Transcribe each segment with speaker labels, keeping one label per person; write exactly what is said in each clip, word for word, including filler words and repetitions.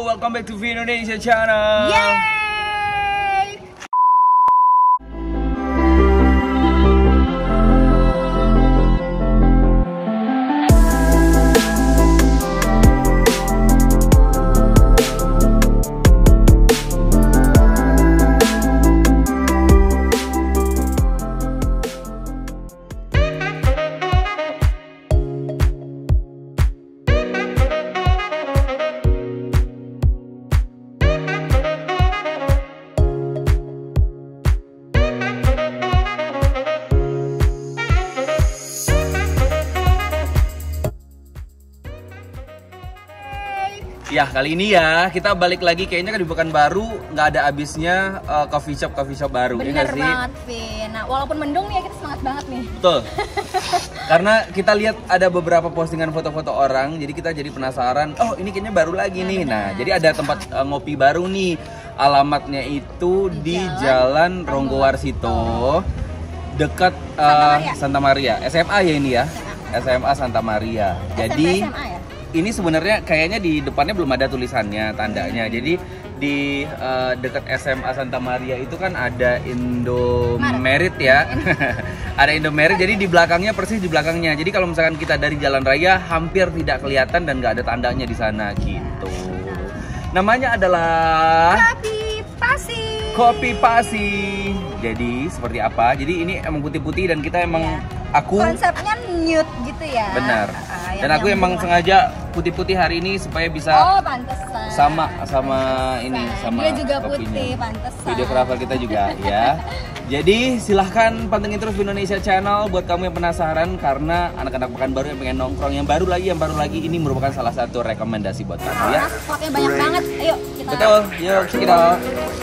Speaker 1: welcome back to V Indonesia channel.
Speaker 2: Yeay!
Speaker 1: Ya kali ini ya kita balik lagi kayaknya kan di Pekanbaru nggak ada habisnya uh, coffee shop coffee shop baru.
Speaker 2: Bener
Speaker 1: ya nggak sih?
Speaker 2: banget, Vin. Nah, walaupun mendung ya kita semangat banget nih.
Speaker 1: Betul. Karena kita lihat ada beberapa postingan foto-foto orang, jadi kita jadi penasaran. Oh ini kayaknya baru lagi nih. Nah jadi ada tempat uh, ngopi baru nih. Alamatnya itu di, di Jalan Ronggowarsito, dekat uh, Santa Maria. S M A ya ini ya. S M A Santa Maria. Jadi
Speaker 2: S M A ya?
Speaker 1: ini sebenarnya kayaknya di depannya belum ada tulisannya, tandanya. Jadi di uh, dekat S M A Santa Maria itu kan ada Indomaret ya. Ada Indomaret, jadi di belakangnya persis di belakangnya. Jadi kalau misalkan kita dari jalan raya hampir tidak kelihatan dan nggak ada tandanya di sana gitu. Namanya adalah
Speaker 2: Kopi Pasi.
Speaker 1: Kopi Pasi. Jadi seperti apa? Jadi ini emang putih-putih dan kita emang
Speaker 2: Ya.
Speaker 1: aku
Speaker 2: Konsepnya nude gitu ya.
Speaker 1: benar.
Speaker 2: Uh,
Speaker 1: Dan aku emang sengaja putih-putih hari ini supaya bisa
Speaker 2: Oh, pantesan.
Speaker 1: sama sama ini
Speaker 2: Pantesan.
Speaker 1: sama
Speaker 2: Dia juga
Speaker 1: kopinya.
Speaker 2: putih, pantesan.
Speaker 1: Videografer kita juga ya. Jadi silahkan pantengin terus Indonesia Channel buat kamu yang penasaran karena anak-anak Pekanbaru yang pengen nongkrong yang baru lagi yang baru lagi ini merupakan salah satu rekomendasi buat kamu ya.
Speaker 2: Karena spotnya banyak banget. Ayo kita.
Speaker 1: Betul, yuk check it out.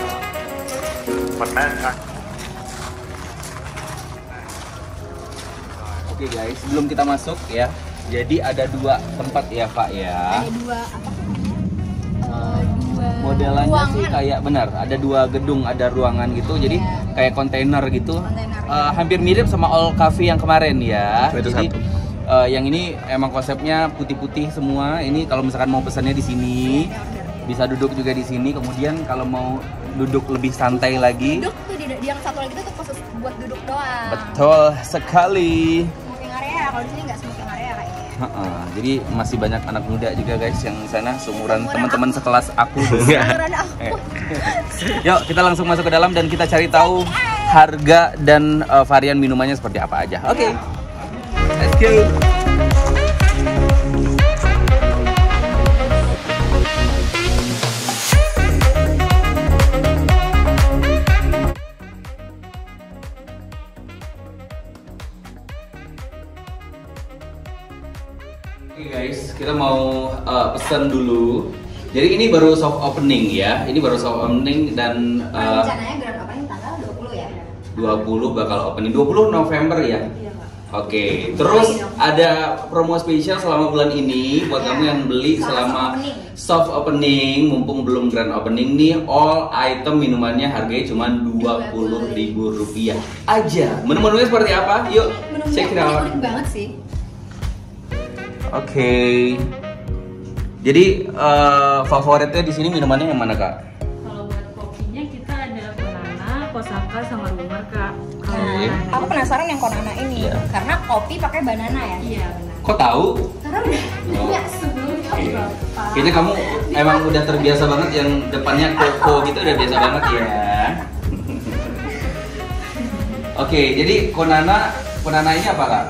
Speaker 1: Oke guys, sebelum kita masuk ya. Jadi ada dua tempat ya Pak ya.
Speaker 2: Ada dua apa? Uh, dua
Speaker 1: Modelannya
Speaker 2: ruangan.
Speaker 1: sih kayak benar, ada dua gedung, ada ruangan gitu. Jadi
Speaker 2: Yeah.
Speaker 1: kayak kontainer gitu.
Speaker 2: Kontainer.
Speaker 1: Uh, hampir mirip sama All Cafe yang kemarin ya.
Speaker 3: Itu
Speaker 1: Jadi
Speaker 3: satu.
Speaker 1: uh, yang ini emang konsepnya putih-putih semua. Ini kalau misalkan mau pesannya di sini, bisa duduk juga di sini. Kemudian kalau mau duduk lebih santai lagi,
Speaker 2: Duduk tuh di, di yang satu lagi tuh khusus buat duduk doang.
Speaker 1: betul sekali.
Speaker 2: Smoking area, kalau di sini nggak smoking area kayaknya.
Speaker 1: Ha-ha. Jadi masih banyak anak muda juga guys yang sana seumuran
Speaker 2: Seumuran
Speaker 1: teman-teman sekelas aku.
Speaker 2: Seumuran aku.
Speaker 1: Eh. Yuk kita langsung masuk ke dalam dan kita cari tahu harga dan uh, varian minumannya seperti apa aja. Oke, okay. Let's go. Oke guys, kita mau uh, pesan dulu. Jadi ini baru soft opening ya. Ini baru soft opening dan uh,
Speaker 2: Rencananya grand opening tanggal dua puluh ya.
Speaker 1: dua puluh bakal opening dua puluh November ya.
Speaker 2: Iya, Pak.
Speaker 1: Oke, terus ada promo spesial selama bulan ini buat
Speaker 2: Ya,
Speaker 1: kamu yang beli
Speaker 2: selama
Speaker 1: selama
Speaker 2: soft opening.
Speaker 1: soft opening, mumpung belum grand opening nih, all item minumannya harganya cuma dua puluh ribu rupiah aja. Menu-menunya seperti apa? Yuk,
Speaker 2: Menunya
Speaker 1: check it out.
Speaker 2: unik banget sih.
Speaker 1: Oke. Jadi uh, favoritnya di sini minumannya yang mana kak?
Speaker 4: Kalau buat kopinya kita ada banana, Kosaka, sama rumah kak.
Speaker 1: Oke.
Speaker 2: Nah, aku penasaran yang Konana ini
Speaker 1: Iya.
Speaker 2: karena kopi pakai banana ya.
Speaker 4: Iya benar.
Speaker 1: Kok tahu?
Speaker 2: Karena udah
Speaker 1: Oh.
Speaker 2: punya sebelumnya.
Speaker 1: Oke.
Speaker 2: Bapak.
Speaker 1: Kayaknya kamu emang udah terbiasa banget yang depannya koko gitu udah biasa banget ya. Oke, jadi Konana, Konana ini apa kak?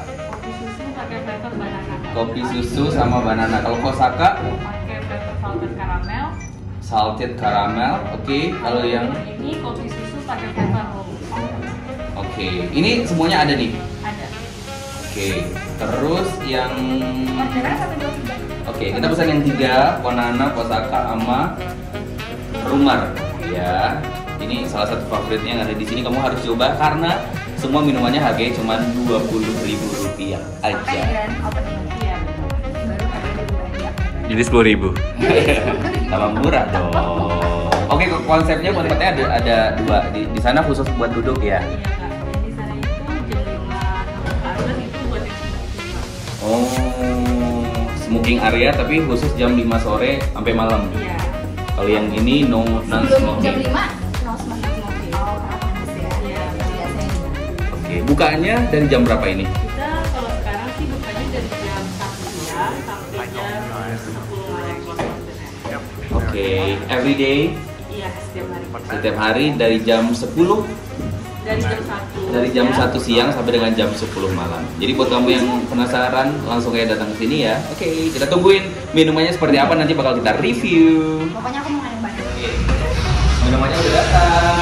Speaker 4: Kopi susu pakai flavor banana.
Speaker 1: Kopi susu sama banana. Kalau Kosaka
Speaker 4: Pakai flavor salted caramel.
Speaker 1: salted caramel. Oke, kalau yang
Speaker 4: Ini kopi susu pakai flavor rose.
Speaker 1: oke, ini semuanya ada nih.
Speaker 4: Ada.
Speaker 1: Oke, terus yang
Speaker 2: Orderan satu dua tiga.
Speaker 1: oke, kita pesan yang tiga, Konana, Kosaka, sama Rumar. Ya, ini salah satu favoritnya yang ada di sini. Kamu harus coba karena semua minumannya harganya cuma dua puluh ribu rupiah
Speaker 2: Sampai
Speaker 1: aja.
Speaker 2: grand opening.
Speaker 4: Iya benar.
Speaker 2: Baru harganya lebih banyak.
Speaker 3: Jadi sepuluh ribu.
Speaker 1: Tambah murah dong. Oke, konsepnya konsepnya ada ada dua di, di sana khusus buat duduk ya.
Speaker 4: Iya kak. Dan di sana itu jam lima sampai itu buat yang sudah.
Speaker 1: Oh, smoking area tapi khusus jam lima sore sampai malam.
Speaker 4: Iya.
Speaker 1: Kalau yang ini no non
Speaker 2: Sebelum jam
Speaker 1: smoking.
Speaker 2: lima, no smoking. Oh, karena panas ya.
Speaker 4: Iya.
Speaker 2: Biasanya gitu.
Speaker 1: Oke, bukaannya dari jam berapa ini?
Speaker 4: Kita kalau sekarang sih bukanya dari jam satu siang sampai jam sepuluh malam waktu Indonesia.
Speaker 1: Oke, every day
Speaker 4: Iya, setiap hari.
Speaker 1: setiap hari dari jam sepuluh
Speaker 4: Dari jam satu.
Speaker 1: dari jam
Speaker 4: siang.
Speaker 1: satu siang sampai dengan jam sepuluh malam. Jadi buat kamu yang penasaran langsung kayak datang ke sini ya. Oke, kita tungguin minumannya seperti apa nanti bakal kita review.
Speaker 2: Pokoknya aku mau yang banyak.
Speaker 1: Oke. Minumannya udah datang.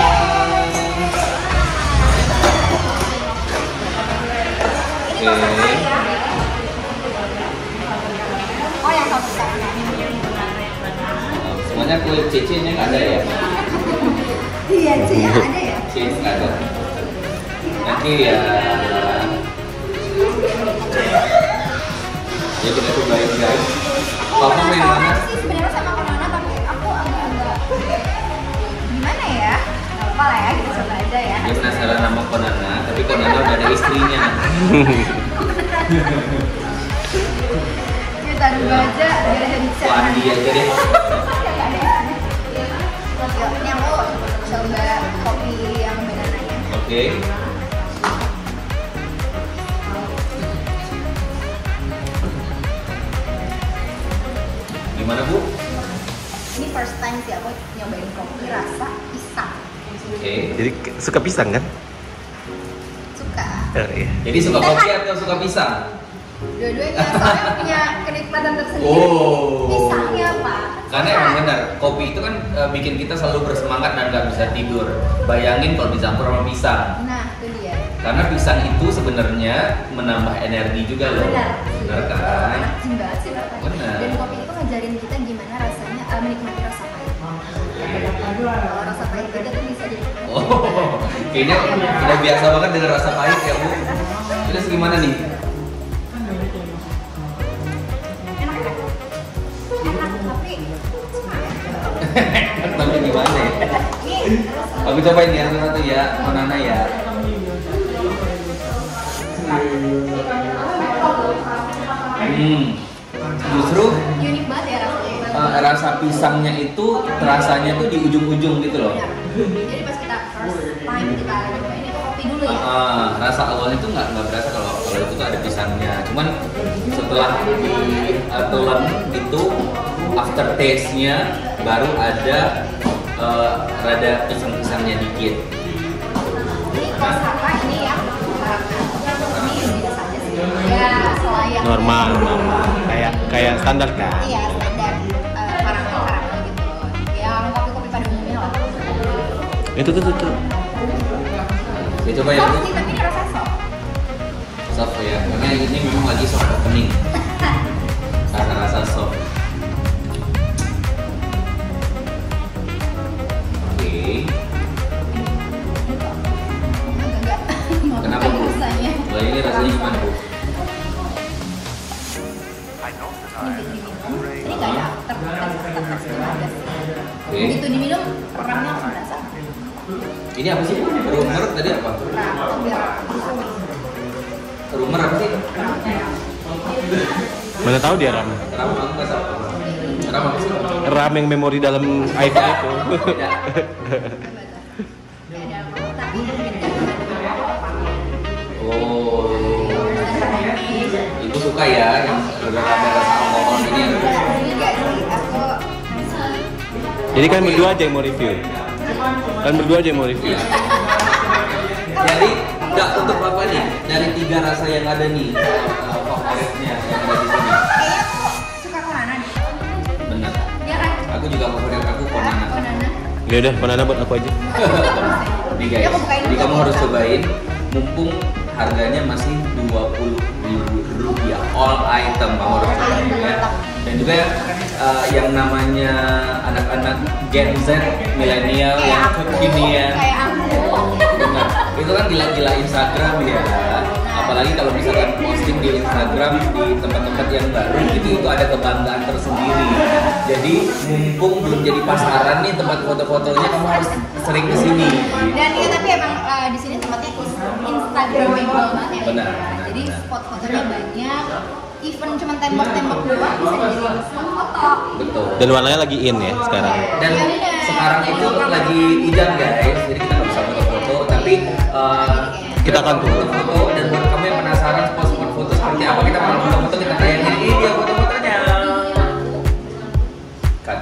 Speaker 1: Oke.
Speaker 2: Oh, yang satu sekarang.
Speaker 1: Semuanya kulit cece-nya nggak ada ya?
Speaker 2: Iya, sih ada ya.
Speaker 1: Cece nggak ada. Oke ya. Ya kita cobain guys.
Speaker 2: Aku
Speaker 1: Kamu main mana?
Speaker 2: penasaran sih sebenarnya sama Konana, tapi aku agak-agak gimana ya? Gak apa lah ya, kita coba aja ya.
Speaker 1: Dia penasaran sama Konana, tapi Konana udah ada istrinya.
Speaker 2: Kita dulu aja biar jadi bisa.
Speaker 1: Oh, Andi aja deh.
Speaker 2: Yuk, ini aku coba kopi yang banananya.
Speaker 1: Oke. Gimana Bu?
Speaker 2: Ini first time sih aku nyobain kopi rasa pisang.
Speaker 1: Oke.
Speaker 3: Jadi suka pisang kan?
Speaker 2: Suka.
Speaker 3: Oh, iya.
Speaker 1: Jadi suka kopi atau suka pisang?
Speaker 2: Dua-duanya soalnya punya kenikmatan tersendiri.
Speaker 1: Oh.
Speaker 2: Pisangnya apa?
Speaker 1: Karena emang benar, kopi itu kan e, bikin kita selalu bersemangat dan nggak bisa tidur. Bayangin kalau dicampur sama pisang.
Speaker 2: Nah, itu dia.
Speaker 1: Karena pisang itu sebenarnya menambah energi juga loh.
Speaker 2: Benar.
Speaker 1: Benar kan?
Speaker 2: Enak banget sih rasanya.
Speaker 1: Benar.
Speaker 2: Dan kopi itu ngajarin kita gimana rasanya uh, menikmati rasa pahit. Kalau rasa pahit kita tuh bisa jadi.
Speaker 1: Oh, kayaknya udah biasa banget dengan rasa pahit ya Bu. Terus gimana nih?
Speaker 2: Enak enak. Enak tapi
Speaker 1: Tapi gimana ya?
Speaker 2: ini rasa
Speaker 1: Aku cobain ya satu ya, Konana ya. Hmm, justru
Speaker 2: unik banget ya rasanya.
Speaker 1: uh, rasa pisangnya itu terasanya tuh di ujung-ujung gitu loh.
Speaker 2: Benar. Jadi pas kita first time kita nyobain itu kopi dulu ya.
Speaker 1: Uh, rasa awalnya tuh nggak nggak berasa kalau kalau itu tuh ada pisangnya. Cuman setelah ditelan itu after taste-nya baru ada uh, rada pisang-pisangnya dikit.
Speaker 2: Ini kosaka ini ya. Ini biasa aja sih. Ya selayaknya.
Speaker 3: Normal, normal. Kayak kayak standar kan?
Speaker 2: Iya, standar uh, karamel-karamel gitu. Yang kopi-kopi pada umumnya lah.
Speaker 3: Itu tuh tuh. tuh.
Speaker 1: Ya coba ya
Speaker 2: Soft
Speaker 1: Bu.
Speaker 2: sih, tapi ini rasa soft.
Speaker 1: Soft ya, karena ini memang lagi soft opening. Rasa-rasa soft. Oke.
Speaker 2: Enggak, enggak.
Speaker 1: Kenapa Bu?
Speaker 2: Rasanya.
Speaker 1: Wah ini rasanya gimana Bu?
Speaker 2: Ini begitu diminum, ini nggak ada after after taste nya ada sih.
Speaker 1: Oke.
Speaker 2: Begitu diminum, remnya langsung berasa.
Speaker 1: Ini apa sih Bu? Rumor tadi apa?
Speaker 2: Nah, itu biar
Speaker 1: Rumor apa sih?
Speaker 3: Mana tahu dia ram.
Speaker 1: Ram aku nggak tahu. Ram apa sih?
Speaker 3: Ram yang memori dalam iPhone itu.
Speaker 1: Ya.
Speaker 2: nggak ada apa, tapi mungkin nggak ada apa-apa.
Speaker 1: Oh, Ibu suka ya yang udah ada rasa alkohol ini. Ya?
Speaker 2: Ini nggak sih, aku
Speaker 3: Jadi kan berdua aja yang mau review. Kan berdua aja yang mau review.
Speaker 1: Jadi nggak untuk Bapak nih dari tiga rasa yang ada nih uh, favoritnya yang ada di sini.
Speaker 2: kayaknya aku suka Konana deh.
Speaker 1: Benar.
Speaker 2: Ya kan?
Speaker 1: Aku juga favorit aku Konana.
Speaker 2: Konana.
Speaker 3: Ya udah, banana buat aku aja.
Speaker 1: Nih guys, jadi kamu harus cobain. Mumpung harganya masih dua puluh ribu rupiah all item kamu harus cobain ya. Dan juga uh, yang namanya anak-anak Gen Z, milenial
Speaker 2: Kayak
Speaker 1: yang
Speaker 2: aku,
Speaker 1: kekinian.
Speaker 2: kayak aku.
Speaker 1: Benar. Itu kan gila-gila Instagram ya. Apalagi kalau misalkan posting di Instagram di tempat-tempat yang baru itu itu ada kebanggaan tersendiri. Jadi mumpung belum jadi pasaran nih tempat foto-fotonya kamu harus sering kesini.
Speaker 2: Dan iya tapi emang uh, di sini tempatnya Instagramable banget ya.
Speaker 1: Benar,
Speaker 2: Nah,
Speaker 1: benar,
Speaker 2: jadi
Speaker 1: benar.
Speaker 2: spot fotonya banyak. even cuma tembok-tembok doang bisa jadi foto.
Speaker 1: Betul.
Speaker 3: Dan warnanya lagi in ya sekarang.
Speaker 1: Dan sekarang itu lagi hujan guys, jadi kita nggak bisa foto-foto, tapi uh,
Speaker 3: Kita akan tunggu.
Speaker 1: foto. Dan buat kamu yang penasaran spot-spot foto seperti apa, kita mau foto-foto, kita tayangin ini dia foto-fotonya. Cut.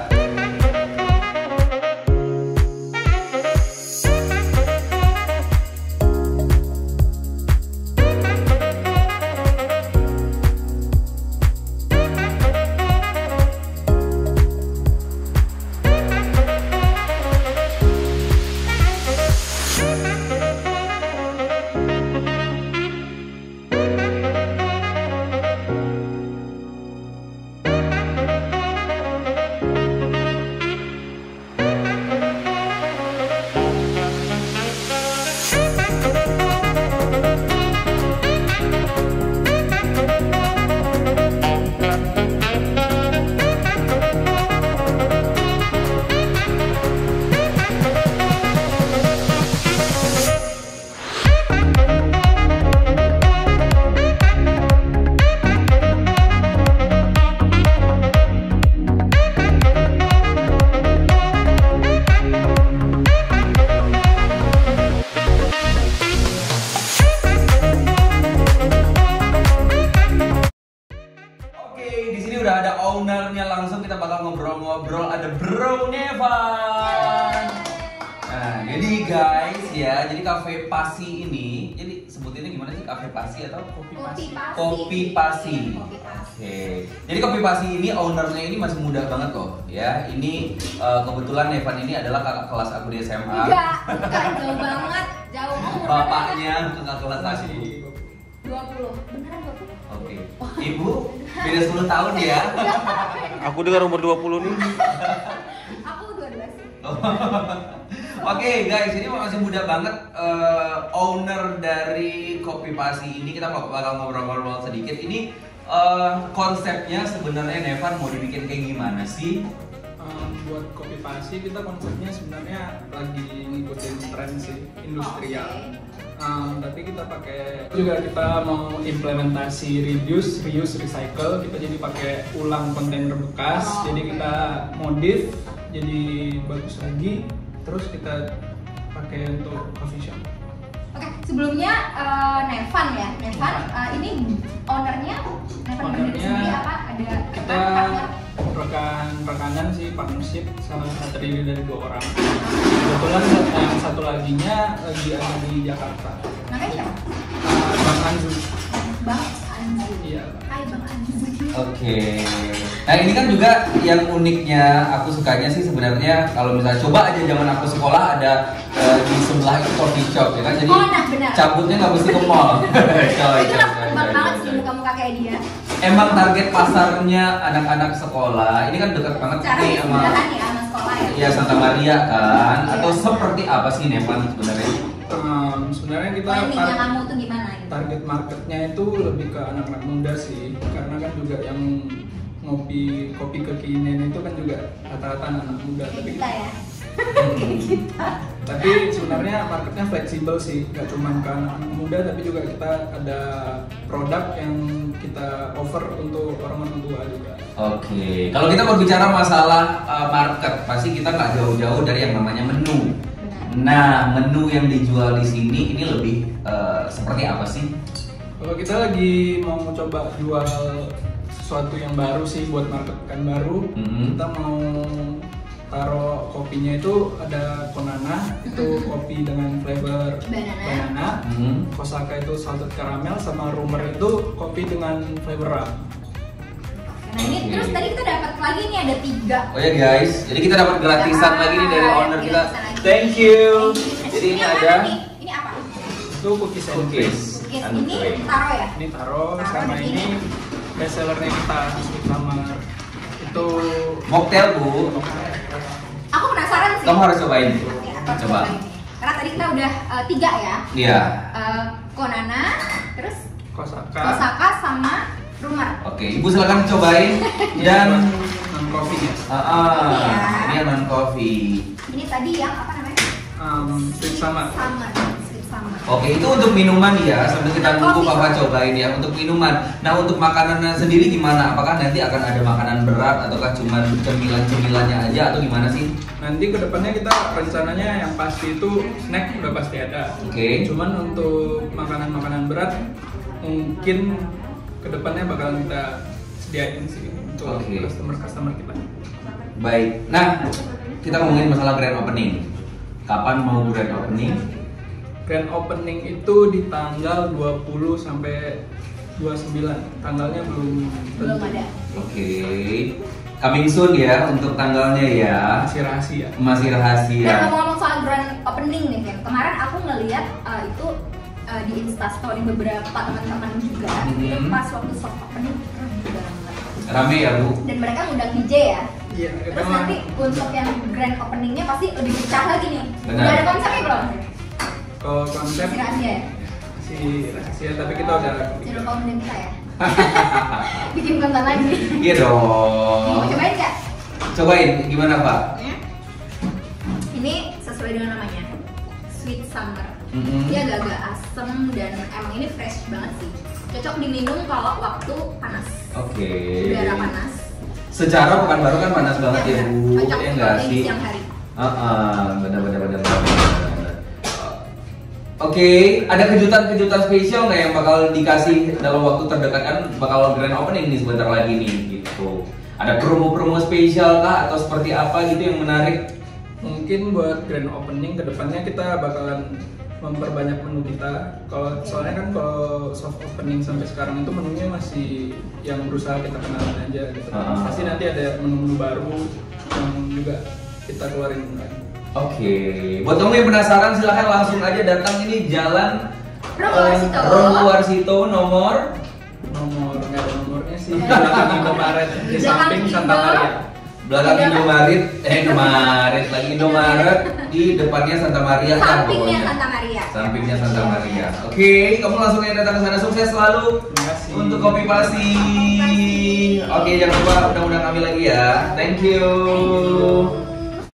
Speaker 1: Udah ada ownernya, langsung kita bakal ngobrol-ngobrol. Ada Bro Nevan. Nah, jadi guys ya, jadi Cafe Pasi ini, jadi sebutinnya gimana sih, Cafe Pasi atau Kopi Pasi? Kopi Pasi. Oke. Jadi Kopi Pasi ini ownernya ini masih muda banget loh, ya. Ini uh, kebetulan Nevan ini adalah kakak kelas aku di S M A.
Speaker 2: Enggak, bukan jauh banget, jauh.
Speaker 1: Bapaknya kakak kelas aku.
Speaker 2: dua puluh, beneran dua puluh.
Speaker 1: Oke. Ibu beda sepuluh tahun ya.
Speaker 3: Aku dengar umur dua puluh nih.
Speaker 2: Aku dua belas.
Speaker 1: Oke guys, ini masih muda banget, uh, owner dari Kopi Pasi ini. Kita bakal ngobrol-ngobrol sedikit. Ini uh, konsepnya sebenarnya Nevan mau dibikin kayak gimana sih?
Speaker 5: Um, buat Kopi Pasi kita konsepnya sebenarnya lagi ngikutin tren sih, industrial. Um, tapi kita pakai juga kita mau implementasi reduce, reuse, recycle. Kita jadi pakai ulang kontainer bekas.
Speaker 2: Oh,
Speaker 5: jadi
Speaker 2: okay.
Speaker 5: kita modif jadi bagus lagi. Terus kita pakai untuk coffee shop.
Speaker 2: Oke, sebelumnya uh, Nevan ya, Nevan uh, ini ownernya Nevan berdiri
Speaker 5: Ownernya
Speaker 2: sendiri apa? Ada
Speaker 5: kita
Speaker 2: partner?
Speaker 5: rekan rekanan sih, partnership sama terdiri dari dua orang. Kebetulan yang satu laginya lagi ada di Jakarta.
Speaker 2: Namanya siapa?
Speaker 5: Uh, Bang Anzu.
Speaker 2: Bang Anzu.
Speaker 5: Iya.
Speaker 2: Hai Bang Anzu.
Speaker 1: Oke. Nah ini kan juga yang uniknya aku sukanya sih sebenarnya, kalau misalnya coba aja zaman aku sekolah ada uh, di sebelah itu coffee shop ya kan, jadi
Speaker 2: Oh, nah, benar.
Speaker 1: cabutnya nggak mesti ke mall. Coy,
Speaker 2: Itu
Speaker 1: coy,
Speaker 2: lah
Speaker 1: coy,
Speaker 2: kembang
Speaker 1: coy,
Speaker 2: banget
Speaker 1: coy.
Speaker 2: sih muka-muka kayak dia.
Speaker 1: Emang target pasarnya anak-anak sekolah ini kan dekat banget
Speaker 2: Cara
Speaker 1: nih sama
Speaker 2: sebelahan ya sama sekolah ya.
Speaker 1: ya Santa Maria kan, atau seperti apa sih Nevan sebenarnya?
Speaker 5: Um, sebenarnya kita
Speaker 2: Planningnya
Speaker 5: tar-
Speaker 2: kamu tuh gimana gitu?
Speaker 5: target marketnya itu lebih ke anak-anak muda sih, karena kan juga yang ngopi kopi kekinian itu kan juga rata-rata anak muda. Tapi
Speaker 2: Kita ya.
Speaker 5: tapi sebenarnya marketnya fleksibel sih, nggak cuma ke anak-anak muda, tapi juga kita ada produk yang kita offer untuk orang-orang tua juga.
Speaker 1: Oke, kalau kita berbicara masalah uh, market, pasti kita nggak jauh-jauh dari yang namanya menu. Nah, menu yang dijual di sini ini lebih uh, seperti apa sih?
Speaker 5: Kalau kita lagi mau coba jual sesuatu yang baru sih buat market kan baru,
Speaker 1: Mhm.
Speaker 5: kita mau taruh kopinya itu ada Konana, itu kopi dengan flavor
Speaker 2: Banana.
Speaker 5: banana,
Speaker 1: Hmm.
Speaker 5: Kosaka itu salted caramel, sama Rumor itu kopi dengan flavor rum.
Speaker 2: Nah ini
Speaker 1: Oke.
Speaker 2: terus tadi kita dapat lagi nih ada tiga.
Speaker 1: Oh ya guys, jadi kita dapat gratisan
Speaker 2: Ah,
Speaker 1: lagi nih dari owner kita.
Speaker 2: gratisan lagi.
Speaker 1: Thank you.
Speaker 2: Thank you.
Speaker 1: Jadi ini
Speaker 2: apa
Speaker 1: ada
Speaker 2: nih? Ini apa?
Speaker 5: Itu cookies and
Speaker 1: cookies.
Speaker 5: cream.
Speaker 2: Cookies.
Speaker 1: and
Speaker 2: Ini
Speaker 1: cream.
Speaker 2: taro ya?
Speaker 5: Ini taruh
Speaker 2: Taruh
Speaker 5: sama
Speaker 2: di
Speaker 5: ini
Speaker 2: sini.
Speaker 5: best sellernya kita Sweet Summer. Itu
Speaker 1: Mocktail Bu,
Speaker 2: Aku penasaran sih.
Speaker 1: kamu harus cobain.
Speaker 2: Ya, aku harus
Speaker 1: Coba.
Speaker 2: cobain. Karena tadi kita udah uh, tiga ya.
Speaker 1: Iya.
Speaker 2: Uh, Konana, terus
Speaker 5: Kosaka.
Speaker 2: Osaka sama Rumor.
Speaker 1: Oke, Ibu silakan cobain dan
Speaker 5: non coffee ya.
Speaker 1: ah, ah,
Speaker 2: Iya.
Speaker 1: ini yang non coffee.
Speaker 2: Ini tadi yang apa namanya?
Speaker 5: Um, Sweet Summer.
Speaker 2: Summer. Sweet sama.
Speaker 1: Oke, itu untuk minuman ya, sambil kita nunggu Papa cobain ya untuk minuman. Nah, untuk makanannya sendiri gimana? Apakah nanti akan ada makanan berat ataukah cuma cemilan-cemilannya aja atau gimana sih?
Speaker 5: Nanti kedepannya kita rencananya yang pasti itu snack udah pasti ada.
Speaker 1: Oke. Okay.
Speaker 5: Cuman untuk makanan-makanan berat mungkin kedepannya bakalan kita sediain sih untuk
Speaker 1: okay.
Speaker 5: customer-customer kita.
Speaker 1: Baik. Nah, kita ngomongin masalah grand opening. Kapan mau grand opening?
Speaker 5: Grand opening itu di tanggal dua puluh sampai dua puluh sembilan. Tanggalnya belum
Speaker 2: Belum ada.
Speaker 1: Oke. Okay. Coming soon ya untuk tanggalnya ya.
Speaker 5: Masih rahasia.
Speaker 1: Masih rahasia.
Speaker 2: Dan ngomong-ngomong soal grand opening nih Ken, kemarin aku ngeliat uh, itu uh, di Instastory beberapa teman-teman juga.
Speaker 1: Mm-hmm.
Speaker 2: Itu pas waktu soft opening rame banget.
Speaker 1: Rame ya Bu?
Speaker 2: Dan mereka ngundang D J ya.
Speaker 5: Iya,
Speaker 2: Terus
Speaker 5: memang.
Speaker 2: nanti untuk yang grand openingnya pasti lebih pecah lagi nih.
Speaker 1: Benar.
Speaker 2: Udah ada konsepnya belum?
Speaker 5: Kalau konsep
Speaker 2: Masih rahasia ya?
Speaker 5: masih rahasia, tapi kita udah
Speaker 2: Jangan lupa undang kita ya. Bikin konten lagi.
Speaker 1: Iya dong.
Speaker 2: Mau cobain nggak?
Speaker 1: Cobain gimana Pak?
Speaker 2: Ini sesuai dengan namanya, Sweet Summer.
Speaker 1: Mm-hmm.
Speaker 2: Dia agak-agak asem dan emang ini fresh banget sih. Cocok diminum kalau waktu panas.
Speaker 1: Oke.
Speaker 2: Udara panas.
Speaker 1: Secara Pekanbaru kan panas banget ya Bu,
Speaker 2: Cocok
Speaker 1: ya nggak
Speaker 2: di
Speaker 1: sih?
Speaker 2: siang hari.
Speaker 1: Ah, benar-benar benar. Oke, ada kejutan-kejutan spesial nggak yang bakal dikasih dalam waktu terdekat kan bakal grand opening nih sebentar lagi nih gitu. Ada promo-promo spesial kah atau seperti apa gitu yang menarik?
Speaker 5: mungkin buat grand opening kedepannya kita bakalan memperbanyak menu kita. Kalau soalnya kan kalau soft opening sampai sekarang itu menunya masih yang berusaha kita kenalin aja gitu.
Speaker 1: Ah.
Speaker 5: Pasti nanti ada menu-menu baru yang juga kita keluarin lagi.
Speaker 1: Oke, buat kamu yang penasaran silahkan langsung aja datang ini Jalan
Speaker 2: Romo Warsito.
Speaker 1: eh, Romo Warsito nomor
Speaker 5: Nomor nggak ada nomornya sih. Belakang Indomaret di samping Santa Maria.
Speaker 1: belakang Indomaret, eh Indomaret lagi Indomaret di depannya Santa Maria kan
Speaker 2: Sampingnya
Speaker 1: pokoknya.
Speaker 2: Santa Maria.
Speaker 1: Sampingnya Santa Maria. Oke, kamu langsung aja datang ke sana, sukses selalu
Speaker 5: Terima kasih.
Speaker 1: untuk Kopi Pasi. Oke, jangan lupa undang-undang kami lagi ya. Thank you.
Speaker 2: Thank you.